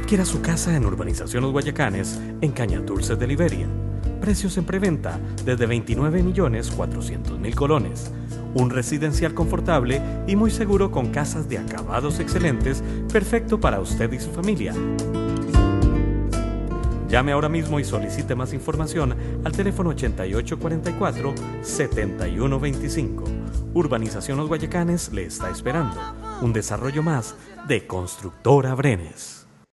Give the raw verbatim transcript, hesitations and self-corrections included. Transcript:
Adquiera su casa en Urbanización Los Guayacanes, en Cañas Dulces de Liberia. Precios en preventa desde veintinueve millones cuatrocientos mil colones. Un residencial confortable y muy seguro con casas de acabados excelentes, perfecto para usted y su familia. Llame ahora mismo y solicite más información al teléfono ochenta y ocho cuarenta y cuatro, setenta y uno veinticinco. Urbanización Los Guayacanes le está esperando. Un desarrollo más de Constructora Brenes.